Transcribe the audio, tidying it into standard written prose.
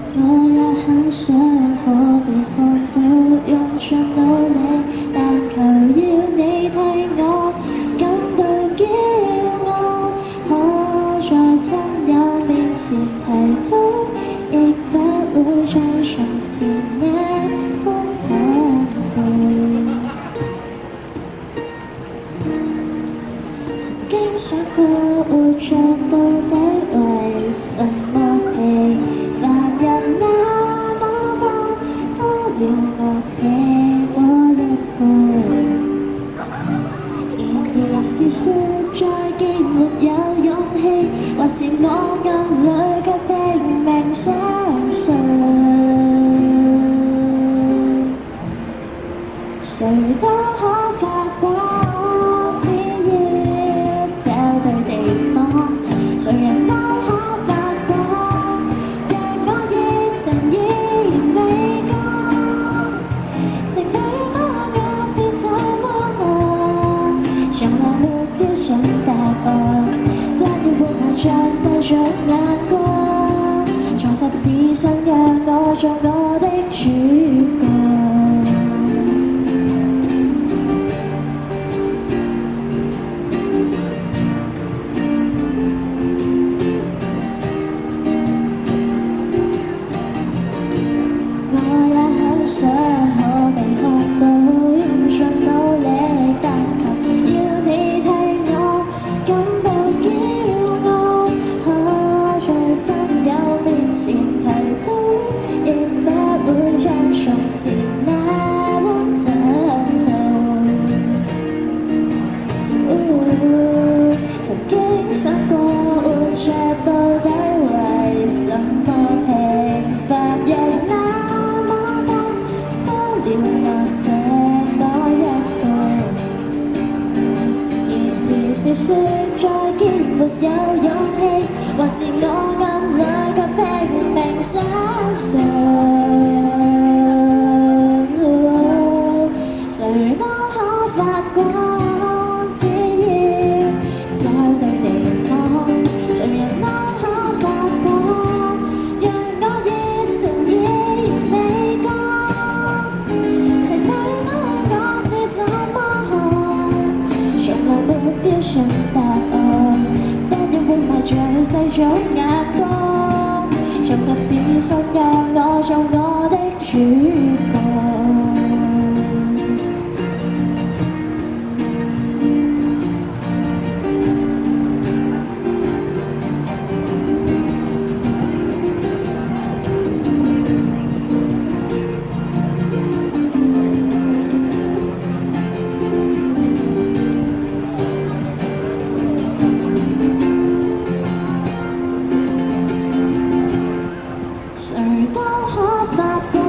我也很想可被看到，用盡努力，但求要你替我感到驕傲。可在親友面前提到，亦不會再從前那般坦途。曾經想過活着到底為什麼平凡人那麼多，多了我這麼一個。然而是說再見沒有勇氣，或是我暗裏卻拼命相信，誰都可發光。誰人都可發光，讓我熱情依然未乾。成對方我是怎麼看，從來沒標準答案，關於活埋在世俗眼光，重拾自信讓我做我的主角。是說再見沒有勇氣，或是我暗裏卻拼命相信，誰都可發光，只要找對地方，誰人都可發光，讓我熱情依然未乾。成對我是怎麼看，從來沒標準答案，不要活埋在世俗眼光，重拾自信讓我做我的主角。誰都可發光。